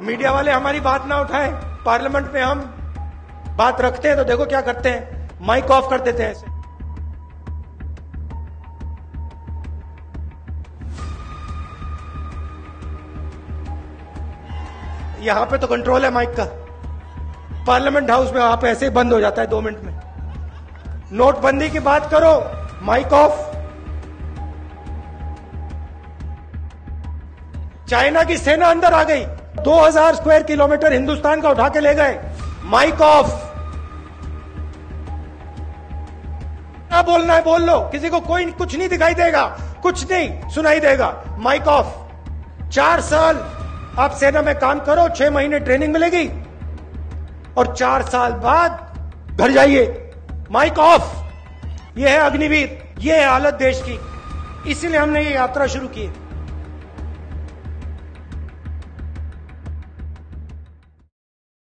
Media वाले हमारी बात ना उठाएं, पार्लियामेंट में हम बात रखते हैं तो देखो क्या करते हैं, माइक ऑफ कर देते हैं ऐसे। यहां पे तो कंट्रोल है माइक का, पार्लियामेंट हाउस में वहां पे ऐसे ही बंद हो जाता है 2 मिनट में। नोटबंदी की बात करो, माइक ऑफ। चाइना की सेना अंदर आ गई, 2000 स्क्वायर किलोमीटर हिंदुस्तान का उठा के ले गए, माइक ऑफ। क्या बोलना है बोल लो, किसी को कोई कुछ नहीं दिखाई देगा, कुछ नहीं सुनाई देगा, माइक ऑफ। 4 साल आप सेना में काम करो, 6 महीने ट्रेनिंग मिलेगी और 4 साल बाद घर जाइए, माइक ऑफ। यह है अग्निवीर, यह है हालत देश की, इसीलिए हमने ये यात्रा शुरू की है।